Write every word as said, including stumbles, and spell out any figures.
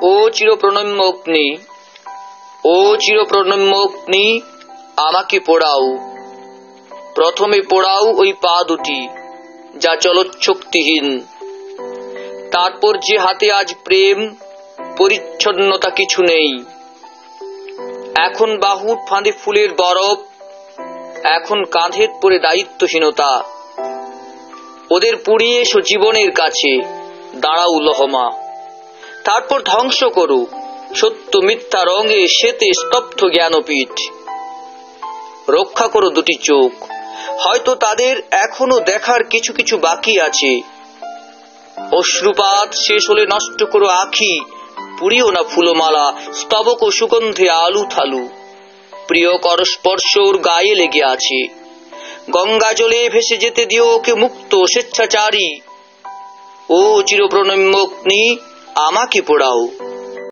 ও চিরপ্রণম্য অগ্নি, ও চিরপ্রণম্য অগ্নি, আমাকে পোড়াও। প্রথমে পোড়াও ওই পা দুটি যা চলচ্ছক্তিহীন, তারপর যে হাতে আজ প্রেম পরিচ্ছন্নতা কিছু নেই। এখন বাহুর ফাঁদে ফুলের বরফ, এখন কাঁধের পরে দায়িত্বহীনতা। ওদের পুড়িয়ে এসো জীবনের কাছে, দাঁড়াও লহমা। তারপর ধ্বংস করো সত্য মিথ্যা রঙে শ্বেতে স্তব্ধ জ্ঞানপীঠ। রক্ষা করো দুটি চোখ, হয়তো তাদের এখনো দেখার কিছু কিছু বাকি আছে। অশ্রুপাত শেষ হলে নষ্ট করো আখি, পুড়িও না ফুলমালা স্তবক ও সুগন্ধে আলু থালু। প্রিয় কর স্পর্শ ওর গায়ে লেগে আছে, গঙ্গা জলে ভেসে যেতে দিও ওকে মুক্ত স্বেচ্ছাচারী। ও চিরপ্রণম্য অগ্নি, আমাকে পোড়াও।